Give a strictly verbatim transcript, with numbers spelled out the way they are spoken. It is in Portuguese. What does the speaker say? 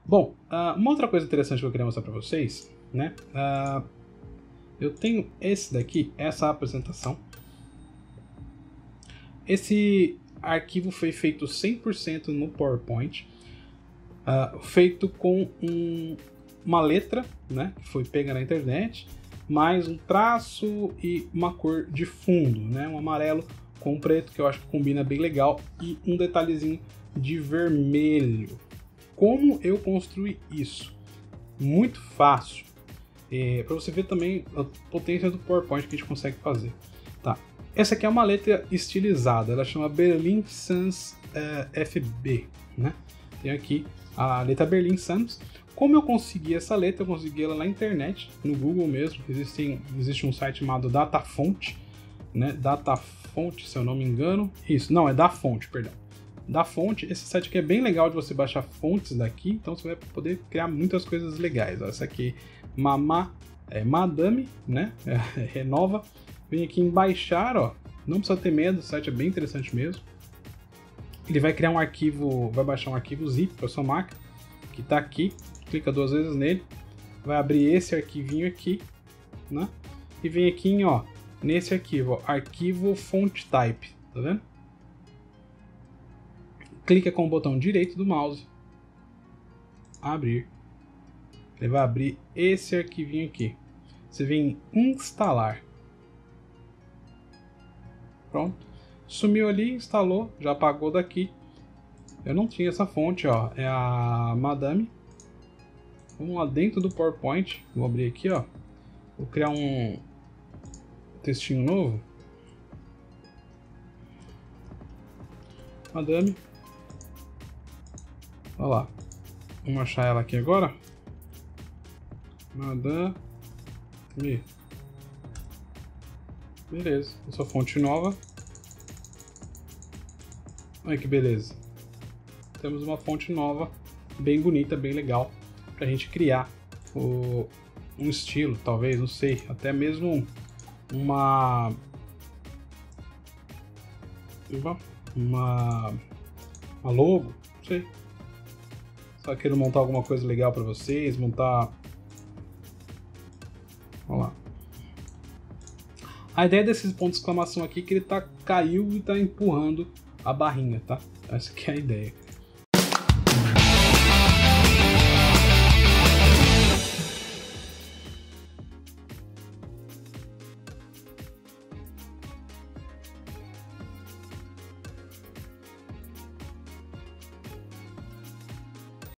Bom, uh, uma outra coisa interessante que eu queria mostrar para vocês, né? Uh, eu tenho esse daqui, essa apresentação. Esse arquivo foi feito cem por cento no PowerPoint, uh, feito com um, uma letra, né? Que foi pega na internet, mais um traço e uma cor de fundo, né? Um amarelo com preto que eu acho que combina bem legal e um detalhezinho de vermelho. Como eu construí isso? Muito fácil. É, para você ver também a potência do PowerPoint que a gente consegue fazer. Tá. Essa aqui é uma letra estilizada, ela chama Berlin Sans uh, F B, né? Tem aqui a letra Berlin Sans. Como eu consegui essa letra? Eu consegui ela na internet, no Google mesmo. Existem, existe um site chamado Datafont, né? Datafont, se eu não me engano. Isso, não, é Dafont, perdão. Da fonte, esse site aqui é bem legal de você baixar fontes daqui, então você vai poder criar muitas coisas legais. Ó, essa aqui, Mama, é Madame, né? É, renova. Vem aqui em baixar, ó. Não precisa ter medo, o site é bem interessante mesmo. Ele vai criar um arquivo, vai baixar um arquivo zip para sua máquina, que está aqui. Clica duas vezes nele, vai abrir esse arquivinho aqui, né? E vem aqui, em, ó, nesse arquivo, ó, arquivo font type, tá vendo? Clica com o botão direito do mouse, abrir, ele vai abrir esse arquivinho aqui. Você vem em instalar, pronto, sumiu ali, instalou, já apagou daqui. Eu não tinha essa fonte, ó, é a Madame. Vamos lá dentro do PowerPoint, vou abrir aqui, ó, vou criar um textinho novo, Madame. Olha lá, vamos achar ela aqui agora. Madame. Beleza, essa fonte nova. Olha que beleza. Temos uma fonte nova, bem bonita, bem legal, pra gente criar o, um estilo, talvez, não sei, até mesmo uma uma, uma logo, não sei. Só quero montar alguma coisa legal para vocês, montar... Olha lá. A ideia desses pontos de exclamação aqui é que ele tá, caiu e tá empurrando a barrinha, tá? Essa aqui é a ideia.